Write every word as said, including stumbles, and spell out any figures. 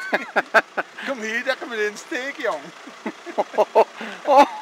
Kom hier, daar kan we in steken, jong.